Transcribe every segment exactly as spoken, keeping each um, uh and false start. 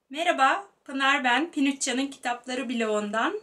Merhaba, Pınar ben. Pinüçça'nın Kitapları bloğundan.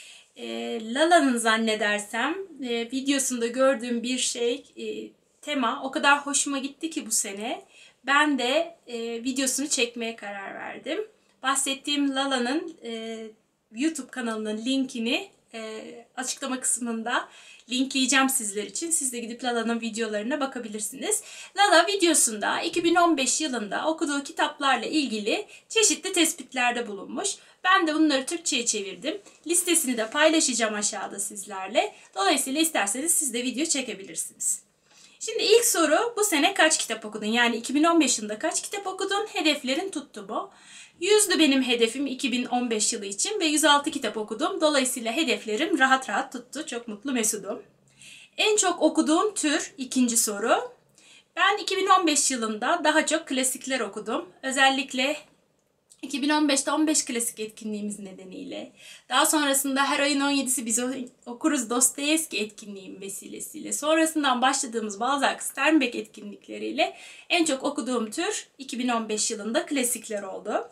E, Lala'nın zannedersem e, videosunda gördüğüm bir şey, e, tema o kadar hoşuma gitti ki bu sene. Ben de e, videosunu çekmeye karar verdim. Bahsettiğim Lala'nın e, YouTube kanalının linkini e, açıklama kısmında linkleyeceğim sizler için. Siz de gidip Lala'nın videolarına bakabilirsiniz. Lala videosunda iki bin on beş yılında okuduğu kitaplarla ilgili çeşitli tespitlerde bulunmuş. Ben de bunları Türkçe'ye çevirdim. Listesini de paylaşacağım aşağıda sizlerle. Dolayısıyla isterseniz siz de video çekebilirsiniz. Şimdi ilk soru, bu sene kaç kitap okudun? Yani iki bin on beş yılında kaç kitap okudun? Hedeflerin tuttu mu? yüzdü benim hedefim iki bin on beş yılı için ve yüz altı kitap okudum. Dolayısıyla hedeflerim rahat rahat tuttu. Çok mutlu mesudum. En çok okuduğum tür, ikinci soru. Ben iki bin on beş yılında daha çok klasikler okudum. Özellikle iki bin on beşte on beş klasik etkinliğimiz nedeniyle, daha sonrasında her ayın on yedisi biz okuruz Dostoyevski etkinliğim vesilesiyle, sonrasından başladığımız Balzac Sternbeck etkinlikleriyle en çok okuduğum tür iki bin on beş yılında klasikler oldu.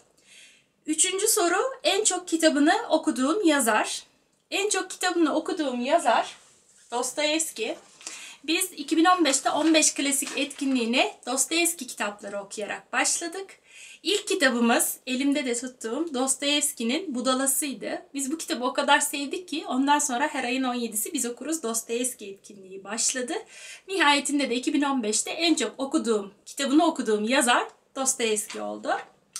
Üçüncü soru, en çok kitabını okuduğum yazar. En çok kitabını okuduğum yazar Dostoyevski. Biz iki bin on beşte on beş klasik etkinliğine Dostoyevski kitapları okuyarak başladık. İlk kitabımız, elimde de tuttuğum Dostoyevski'nin Budalası'ydı. Biz bu kitabı o kadar sevdik ki ondan sonra her ayın on yedisi biz okuruz Dostoyevski etkinliği başladı. Nihayetinde de iki bin on beşte en çok okuduğum, kitabını okuduğum yazar Dostoyevski oldu.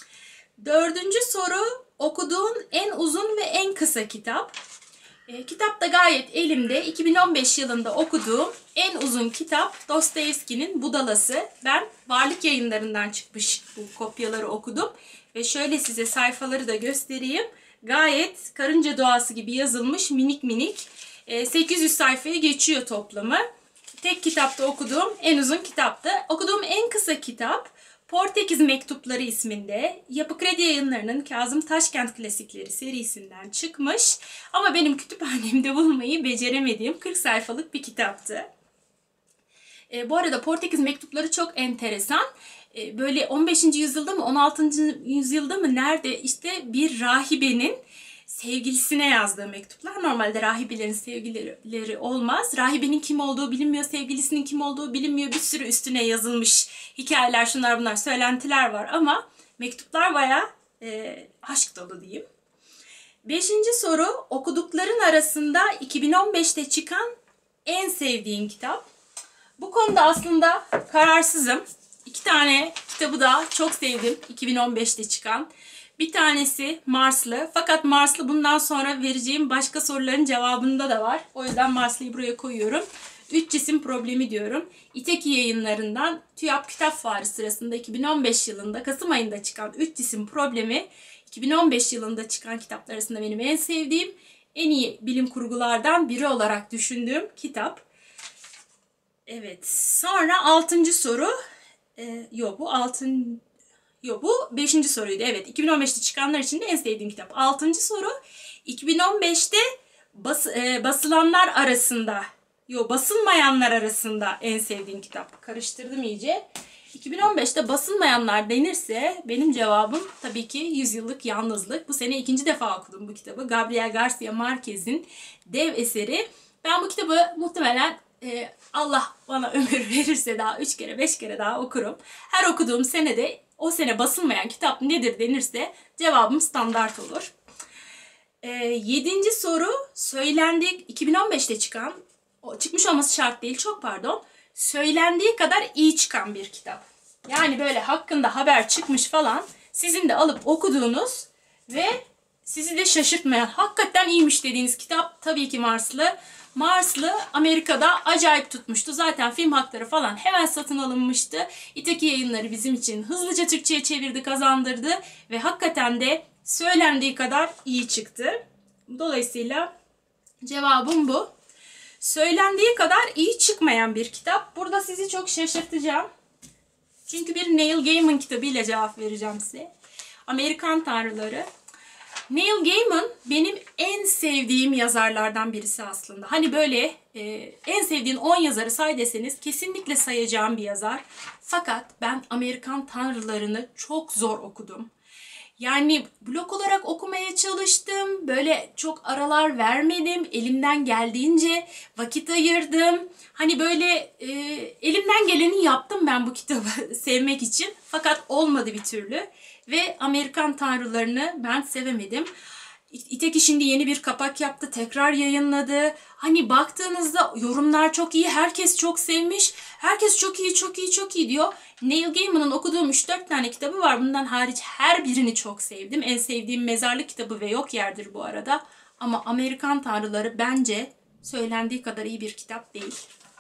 Dördüncü soru, okuduğun en uzun ve en kısa kitap. E, kitap da gayet elimde. iki bin on beş yılında okuduğum en uzun kitap Dostoyevski'nin Budalası. Ben Varlık Yayınları'ndan çıkmış bu kopyaları okudum. Ve şöyle size sayfaları da göstereyim. Gayet karınca doğası gibi yazılmış, minik minik. E, sekiz yüz sayfaya geçiyor toplamı. Tek kitapta okuduğum en uzun kitaptı. Okuduğum en kısa kitap Portekiz Mektupları isminde, Yapı Kredi Yayınları'nın Kazım Taşkent Klasikleri serisinden çıkmış ama benim kütüphanemde bulmayı beceremediğim kırk sayfalık bir kitaptı. E, bu arada Portekiz Mektupları çok enteresan. E, böyle on beşinci yüzyılda mı on altıncı yüzyılda mı nerede işte bir rahibenin sevgilisine yazdığı mektuplar. Normalde rahibelerin sevgilileri olmaz. Rahibenin kim olduğu bilinmiyor, sevgilisinin kim olduğu bilinmiyor. Bir sürü üstüne yazılmış hikayeler, şunlar bunlar, söylentiler var ama mektuplar bayağı e, aşk dolu diyeyim. Beşinci soru, okudukların arasında iki bin on beşte çıkan en sevdiğin kitap. Bu konuda aslında kararsızım. İki tane kitabı da çok sevdim iki bin on beşte çıkan. Bir tanesi Marslı. Fakat Marslı bundan sonra vereceğim başka soruların cevabında da var. O yüzden Marslı'yı buraya koyuyorum. Üç cisim problemi diyorum. İteki Yayınları'ndan TÜYAP Kitap Fuarı sırasında iki bin on beş yılında Kasım ayında çıkan Üç cisim problemi iki bin on beş yılında çıkan kitaplar arasında benim en sevdiğim, en iyi bilim kurgulardan biri olarak düşündüğüm kitap. Evet. Sonra altıncı soru. Ee, yok bu altıncı... Yok bu beşinci soruydu. Evet, iki bin on beşte çıkanlar için de en sevdiğim kitap. Altıncı soru, iki bin on beşte bas, e, basılanlar arasında, yok basılmayanlar arasında en sevdiğim kitap. Karıştırdım iyice. iki bin on beşte basılmayanlar denirse benim cevabım tabii ki Yüzyıllık Yalnızlık. Bu sene ikinci defa okudum bu kitabı. Gabriel Garcia Marquez'in dev eseri. Ben bu kitabı muhtemelen e, Allah bana ömür verirse daha üç kere beş kere daha okurum. Her okuduğum senede o sene basılmayan kitap nedir denirse cevabım standart olur. E, yedinci soru, söylendiği iki bin on beşte çıkan, o çıkmış olması şart değil, çok pardon, söylendiği kadar iyi çıkan bir kitap. Yani böyle hakkında haber çıkmış falan, sizin de alıp okuduğunuz ve sizi de şaşırtmayan, hakikaten iyiymiş dediğiniz kitap tabii ki Marslı. Marslı Amerika'da acayip tutmuştu. Zaten film hakları falan hemen satın alınmıştı. İtaki Yayınları bizim için hızlıca Türkçe'ye çevirdi, kazandırdı ve hakikaten de söylendiği kadar iyi çıktı. Dolayısıyla cevabım bu. Söylendiği kadar iyi çıkmayan bir kitap. Burada sizi çok şaşırtacağım. Çünkü bir Neil Gaiman kitabıyla cevap vereceğim size. Amerikan Tanrıları. Neil Gaiman benim en sevdiğim yazarlardan birisi aslında. Hani böyle e, en sevdiğin on yazarı say deseniz kesinlikle sayacağım bir yazar. Fakat ben Amerikan Tanrılarını çok zor okudum. Yani blok olarak okumaya çalıştım. Böyle çok aralar vermedim. Elimden geldiğince vakit ayırdım. Hani böyle e, elimden geleni yaptım ben bu kitabı sevmek için. Fakat olmadı bir türlü. Ve Amerikan Tanrılarını ben sevemedim. İteki şimdi yeni bir kapak yaptı, tekrar yayınladı. Hani baktığınızda yorumlar çok iyi, herkes çok sevmiş. Herkes çok iyi, çok iyi, çok iyi diyor. Neil Gaiman'ın okuduğum üç dört tane kitabı var. Bundan hariç her birini çok sevdim. En sevdiğim mezarlık kitabı ve Yok Yerdir bu arada. Ama Amerikan Tanrıları bence söylendiği kadar iyi bir kitap değil.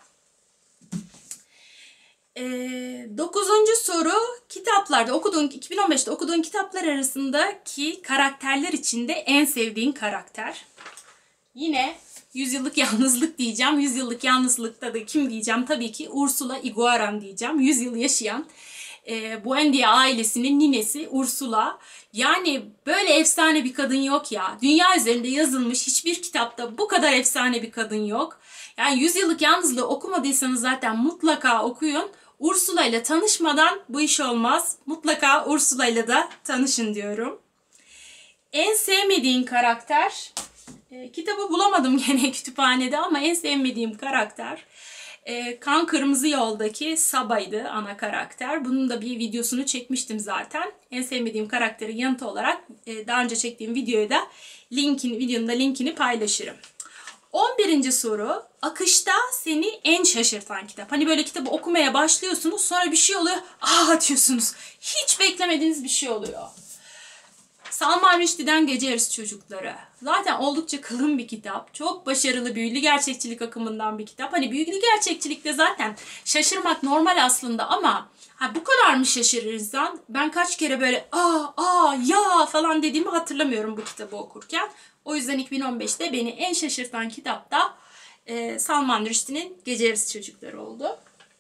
Ee, dokuzuncu soru, kitaplarda okuduğun, iki bin on beşte okuduğun kitaplar arasındaki karakterler içinde en sevdiğin karakter. Yine Yüzyıllık Yalnızlık diyeceğim. Yüzyıllık Yalnızlık'ta da kim diyeceğim? Tabii ki Ursula Iguaran diyeceğim. yüz yıl yaşayan e, Buendia ailesinin ninesi Ursula. Yani böyle efsane bir kadın yok ya. Dünya üzerinde yazılmış hiçbir kitapta bu kadar efsane bir kadın yok. Yani Yüzyıllık Yalnızlığı okumadıysanız zaten mutlaka okuyun. Ursula ile tanışmadan bu iş olmaz. Mutlaka Ursula ile de tanışın diyorum. En sevmediğin karakter, e, kitabı bulamadım gene kütüphanede ama en sevmediğim karakter e, Kan Kırmızı Yol'daki Saba'ydı, ana karakter. Bunun da bir videosunu çekmiştim zaten. En sevmediğim karakterin yanıtı olarak e, daha önce çektiğim videoya da linkini, videonun da linkini paylaşırım. on birinci soru, akışta seni en şaşırtan kitap. Hani böyle kitabı okumaya başlıyorsunuz, sonra bir şey oluyor, aa diyorsunuz. Hiç beklemediğiniz bir şey oluyor. Salman Rushdie'den Gece Yarısı Çocukları. Zaten oldukça kalın bir kitap. Çok başarılı büyülü gerçekçilik akımından bir kitap. Hani büyülü gerçekçilikte zaten şaşırmak normal aslında ama ha, bu kadar mı şaşırır insan? Ben kaç kere böyle aa aa ya falan dediğimi hatırlamıyorum bu kitabı okurken. O yüzden iki bin on beşte beni en şaşırtan kitap da e, Salman Rushdie'nin Gece Yarısı Çocukları oldu.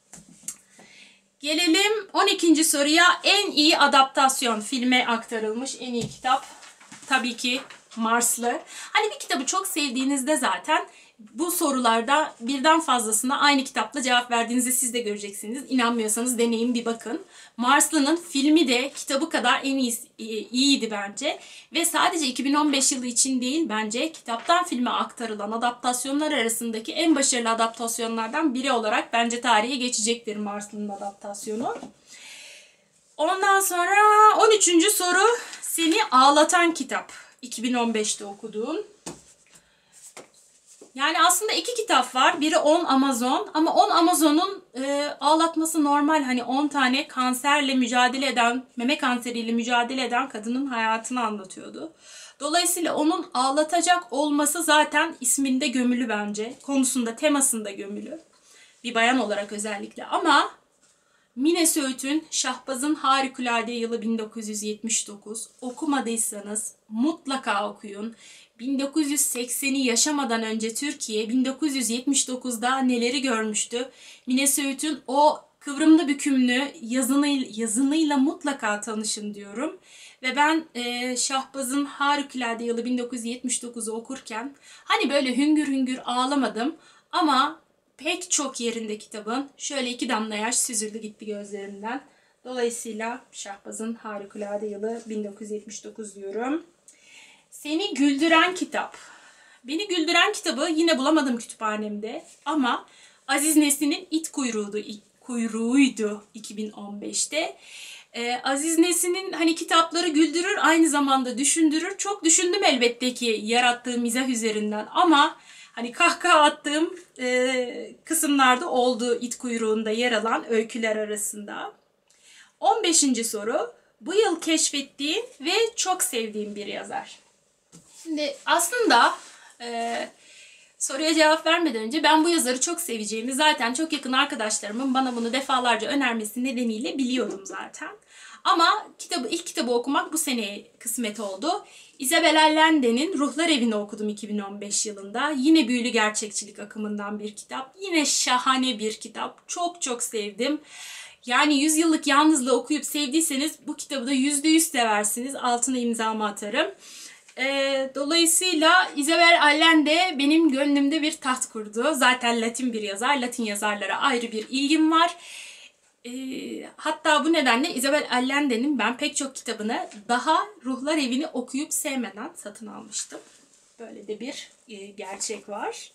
Gelelim on ikinci soruya. En iyi adaptasyon, filme aktarılmış en iyi kitap. Tabii ki Marslı. Hani bir kitabı çok sevdiğinizde zaten bu sorularda birden fazlasına aynı kitapla cevap verdiğinizi siz de göreceksiniz. İnanmıyorsanız deneyin bir bakın. Marslı'nın filmi de kitabı kadar en iyisi, iyiydi bence. Ve sadece iki bin on beş yılı için değil, bence kitaptan filme aktarılan adaptasyonlar arasındaki en başarılı adaptasyonlardan biri olarak bence tarihe geçecektir Marslı'nın adaptasyonu. Ondan sonra on üçüncü soru, seni ağlatan kitap. iki bin on beşte okuduğun. Yani aslında iki kitap var. Biri on Amazon ama on Amazon'un e, ağlatması normal. Hani on tane kanserle mücadele eden, meme kanseriyle mücadele eden kadının hayatını anlatıyordu. Dolayısıyla onun ağlatacak olması zaten isminde gömülü bence. Konusunda, temasında gömülü. Bir bayan olarak özellikle ama Mine Söğüt'ün Şahbaz'ın Harikulade Yılı bin dokuz yüz yetmiş dokuz. Okumadıysanız mutlaka okuyun. bin dokuz yüz sekseni yaşamadan önce Türkiye bin dokuz yüz yetmiş dokuzda neleri görmüştü? Mine Söğüt'ün o kıvrımlı bükümlü yazını, yazınıyla mutlaka tanışın diyorum. Ve ben e, Şahbaz'ın Harikulade Yılı bin dokuz yüz yetmiş dokuzu okurken hani böyle hüngür hüngür ağlamadım ama pek çok yerinde kitabın şöyle iki damla yaş süzüldü gitti gözlerimden. Dolayısıyla Şahbaz'ın Harikulade Yılı bin dokuz yüz yetmiş dokuz diyorum. Seni güldüren kitap. Beni güldüren kitabı yine bulamadım kütüphanemde ama Aziz Nesin'in İt Kuyruğu'ydu, Kuyruğu'ydu iki bin on beşte. Ee, Aziz Nesin'in hani kitapları güldürür, aynı zamanda düşündürür. Çok düşündüm elbette ki yarattığı mizah üzerinden ama hani kahkaha attığım e, kısımlarda oldu İt Kuyruğu'nda yer alan öyküler arasında. on beşinci soru. Bu yıl keşfettiğin ve çok sevdiğin bir yazar. Şimdi aslında e, soruya cevap vermeden önce ben bu yazarı çok seveceğimi zaten çok yakın arkadaşlarımın bana bunu defalarca önermesi nedeniyle biliyorum zaten. Ama kitabı, ilk kitabı okumak bu seneye kısmet oldu. Isabel Allende'nin Ruhlar Evi'ni okudum iki bin on beş yılında. Yine büyülü gerçekçilik akımından bir kitap. Yine şahane bir kitap. Çok çok sevdim. Yani Yüzyıllık Yalnızlığı okuyup sevdiyseniz bu kitabı da yüzde yüz seversiniz. Altına imzamı atarım. E, dolayısıyla Isabel Allende benim gönlümde bir taht kurdu. Zaten Latin bir yazar. Latin yazarlara ayrı bir ilgim var. E, hatta bu nedenle Isabel Allende'nin ben pek çok kitabını daha Ruhlar Evi'ni okuyup sevmeden satın almıştım. Böyle de bir e, gerçek var.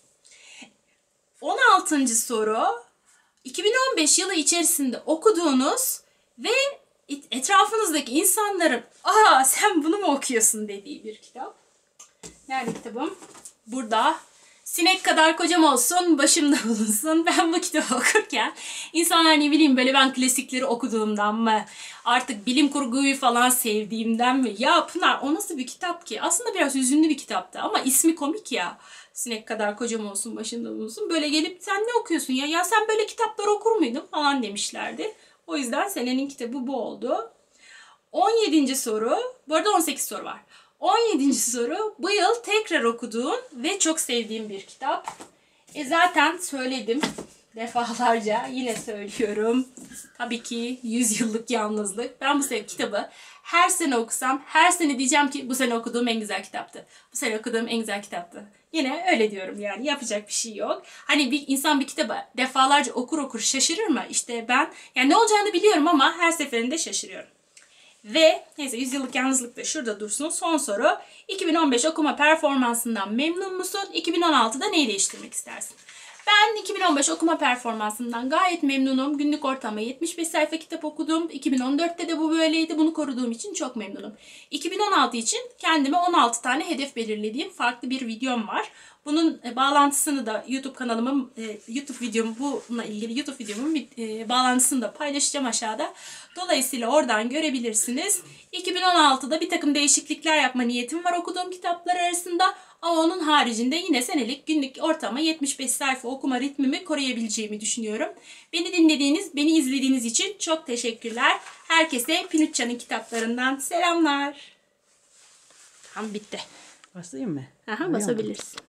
on altıncı soru. iki bin on beş yılı içerisinde okuduğunuz ve etrafınızdaki insanların "Aa, sen bunu mu okuyorsun?" dediği bir kitap. Yani kitabım burada. Sinek kadar kocam olsun, başımda bulunsun. Ben bu kitabı okurken insanlar ne bileyim böyle ben klasikleri okuduğumdan mı, artık bilim kurguyu falan sevdiğimden mi? Ya Pınar, o nasıl bir kitap ki? Aslında biraz hüzünlü bir kitaptı ama ismi komik ya. Sinek kadar kocam olsun, başımda bulunsun. Böyle gelip sen ne okuyorsun ya? Ya sen böyle kitaplar okur muydun falan demişlerdi. O yüzden senenin kitabı bu oldu. on yedinci soru. Bu arada on sekiz soru var. on yedinci soru. Bu yıl tekrar okuduğun ve çok sevdiğim bir kitap. E zaten söyledim defalarca. Yine söylüyorum. Tabii ki Yüz Yıllık Yalnızlık. Ben bu sene kitabı her sene okusam her sene diyeceğim ki bu sene okuduğum en güzel kitaptı. Bu sene okuduğum en güzel kitaptı. Yine öyle diyorum yani. Yapacak bir şey yok. Hani bir insan bir kitabı defalarca okur okur şaşırır mı? İşte ben yani ne olacağını biliyorum ama her seferinde şaşırıyorum. Ve neyse Yüzyıllık Yalnızlık da şurada dursun. Son soru. iki bin on beş okuma performansından memnun musun? iki bin on altıda neyi değiştirmek istersin? Ben iki bin on beş okuma performansından gayet memnunum. Günlük ortalama yetmiş beş sayfa kitap okudum. iki bin on dörtte de bu böyleydi. Bunu koruduğum için çok memnunum. iki bin on altı için kendime on altı tane hedef belirlediğim farklı bir videom var. Bunun e, bağlantısını da YouTube kanalımın, e, YouTube videom bununla ilgili YouTube videomun e, bağlantısını da paylaşacağım aşağıda. Dolayısıyla oradan görebilirsiniz. iki bin on altıda bir takım değişiklikler yapma niyetim var okuduğum kitaplar arasında. Ama onun haricinde yine senelik günlük ortalama yetmiş beş sayfa okuma ritmimi koruyabileceğimi düşünüyorum. Beni dinlediğiniz, beni izlediğiniz için çok teşekkürler. Herkese Pinuccia'nın kitaplarından selamlar. Tam bitti. Basayım mı? Aha, basabilirsin.